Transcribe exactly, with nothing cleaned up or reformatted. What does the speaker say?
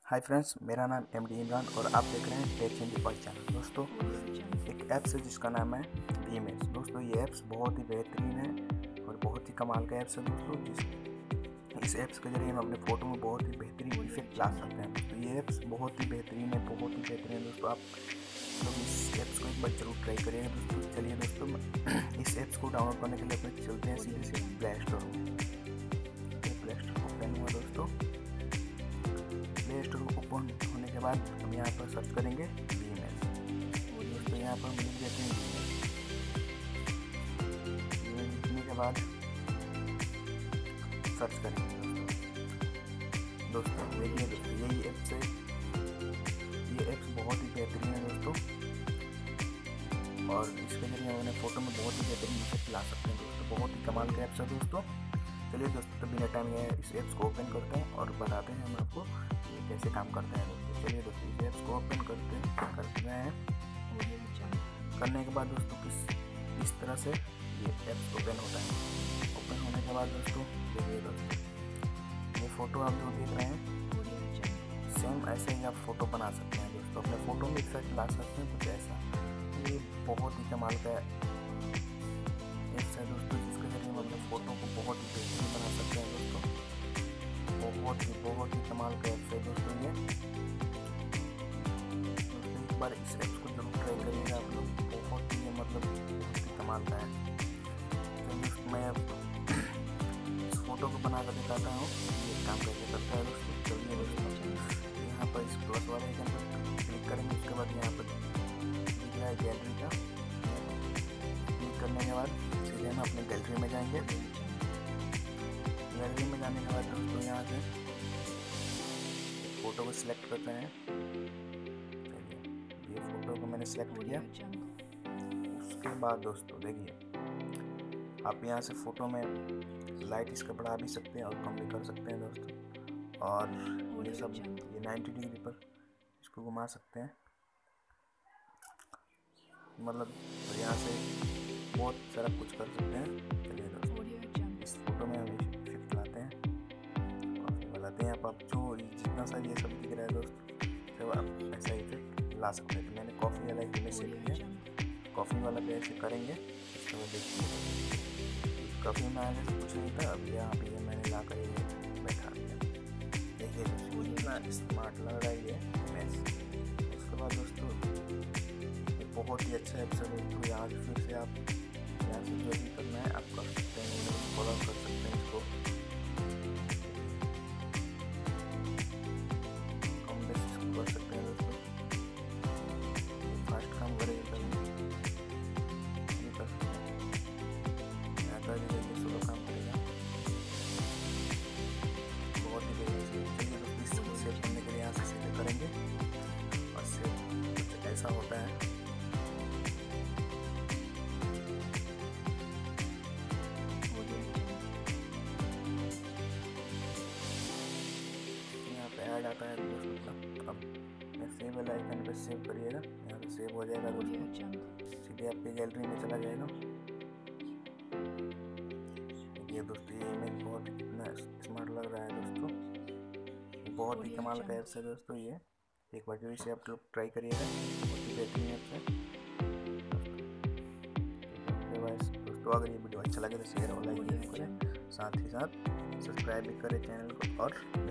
Hi friends, मेरा नाम M D Imran और आप देख रहे हैं टेक हिंदी पॉइंट चैनल। दोस्तों, एक ऐप्स है जिसका नाम है वीमेज। दोस्तों, ये ऐप्स बहुत ही बेहतरीन है और बहुत ही कमाल का ऐप्स है दोस्तों। जिस इस ऐप्स के जरिए हम अपने फ़ोटो में बहुत ही बेहतरीन इफेक्ट ला सकते हैं। दोस्तों, ये ऐप्स बहुत ही बेहतरीन है, बहुत ही बेहतरीन है दोस्तों। आप लोग इस ऐप्स को एक बार जरूर ट्राई करिएगा दोस्तों। चलिए दोस्तों, इस ऐप्स को डाउनलोड करने के लिए अपने चलते हैं सीधे से प्ले स्टोर में। प्ले स्टोर ओपन हुआ दोस्तों। प्ले स्टोर ओपन होने के बाद हम यहाँ पर सर्च करेंगे वीमेज। दोस्तों, यहाँ पर हम लिख देते हैं वीमेज। लिखने के बाद सर्च करेंगे दोस्तों। दोस्तों देखिए दोस्तों, यही ऐप्स है। ये ऐप्स बहुत ही बेहतरीन है दोस्तों और इसके जरिए हम अपने फ़ोटो में बहुत ही बेहतरीन इफेक्ट ला सकते हैं दोस्तों। बहुत ही कमाल का ऐप्स है दोस्तों। चलिए दोस्तों, तो बिना टाइम गए इस ऐप्स को ओपन करते हैं और बताते हैं हम आपको ये कैसे काम करता है दोस्तों। चलिए दोस्तों, इस ऐप्स को ओपन करते हैं करते हैं करने के बाद दोस्तों किस इस तरह से ये ऐप्स ओपन होता है। ओपन होने के बाद दोस्तों देखिए दोस्तों, ये फ़ोटो आप जो देख रहे हैं सेम ऐसे ही आप फ़ोटो बना सकते हैं दोस्तों। अपने फ़ोटो में इफेक्ट ला सकते हैं कुछ ऐसा। ये बहुत ही कमाल का ऐप्स है दोस्तों, जिसके जरिए हम अपने फ़ोटो को बहुत ही बेहतरीन बना सकते हैं दोस्तों। बहुत ही बहुत ही कमाल का ऐप्स है दोस्तों ये। दोस्तों, एक बार इस ऐप्स को जरूर ट्राई करिएगा आप लोग। बहुत ही मतलब बहुत ही कमाल का है। तो मैं इस फोटो को बना कर दिखाता हूँ ये काम कैसे करता है दोस्तों। चलिए दोस्तों, यहाँ पर इस प्लस वाले आइकन पर क्लिक करेंगे। उसके बाद यहाँ पर दिख रहा है गैलरी का। क्लिक करने के बाद सीधे हम अपने गैलरी में जाएंगे। गैलरी में जाने के बाद दोस्तों यहाँ से फ़ोटो को सिलेक्ट करते हैं। चलिए, ये फ़ोटो को मैंने सिलेक्ट किया। उसके बाद दोस्तों देखिए, आप यहाँ से फ़ोटो में लाइट इसका बढ़ा भी सकते हैं और कम भी कर सकते हैं दोस्तों। और ये सब ये नाइन्टी डिग्री पर इसको घुमा सकते हैं। मतलब यहाँ से बहुत सारा कुछ कर सकते हैं। चलिए दोस्तों, इस फोटो में हम इफेक्ट लाते हैं, कॉफ़ी लाते हैं। आप आप जो जितना सा ये सब दिख रहा है दोस्तों, सब आप ऐसा इफेक्ट ला सकते हैं। तो मैंने कॉफ़ी वाला एक इमेज सेट किया। कॉफ़ी वाला पे ऐसे करेंगे। उसके बाद देखिए, कॉफ़ी में आगे से कुछ नहीं था, अब यहाँ पे ये मैंने ला कर ये बैठा दिया। देखिए दोस्तों, इतना स्मार्ट लग रहा है ये इमेज। उसके बाद दोस्तों, ये बहुत ही अच्छा ऐप्स है दोस्तों। यहाँ से फिर से आप यहाँ से जो भी करना है आप कर सकते हैं, फॉलो कर सकते हैं इसको। कम बेस इसको कर सकते हैं दोस्तों। फास्ट काम करेगा ये कर सकते हैं। यहाँ कर दीजिए, स्लो काम करेगा। बहुत ही बेहतरीन। चलिए दोस्तों, इसको सेव करने के लिए यहाँ से सेव करेंगे और सेव कुछ ऐसा होता है। ऐड आता है दोस्तों। अब सेव वाला आइकन पे सेव करिएगा, यहाँ पे सेव हो जाएगा दोस्तों। सीधे आपके गैलरी में चला जाएगा। ये दोस्तों, ये इमेज बहुत कितना स्मार्ट लग रहा है दोस्तों। बहुत ही कमाल का ऐप्स है दोस्तों ये। एक बार जो इसे आप लोग ट्राई करिएगा, बहुत ही बेहतरीन ऐप्स है दोस्तों। अगर ये वीडियो अच्छा लगे तो शेयर और लाइक जरूर करें, साथ ही साथ सब्सक्राइब भी करें चैनल को और